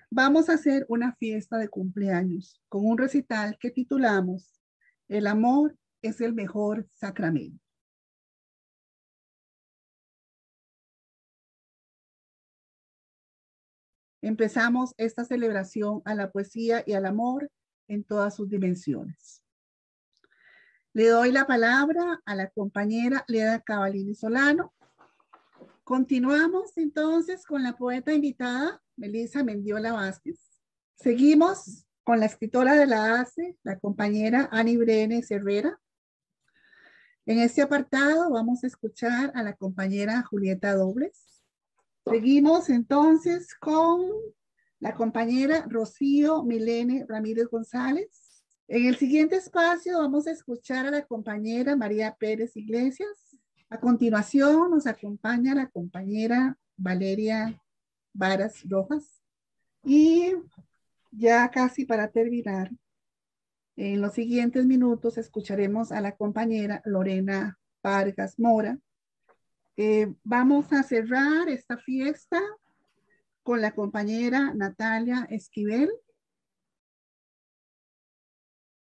Vamos a hacer una fiesta de cumpleaños con un recital que titulamos El amor es el mejor sacramento. Empezamos esta celebración a la poesía y al amor en todas sus dimensiones. Le doy la palabra a la compañera Leda Cavallini Solano. Continuamos entonces con la poeta invitada, Melissa Mendiola Vázquez. Seguimos con la escritora de la ACE, la compañera Ani Brenes Herrera. En este apartado vamos a escuchar a la compañera Julieta Dobles. Seguimos entonces con la compañera Rocío Milene Ramírez González. En el siguiente espacio vamos a escuchar a la compañera María Pérez Iglesias. A continuación nos acompaña la compañera Valeria Varas Rojas. Y ya casi para terminar, en los siguientes minutos escucharemos a la compañera Lorena Vargas Mora. Vamos a cerrar esta fiesta con la compañera Natalia Esquivel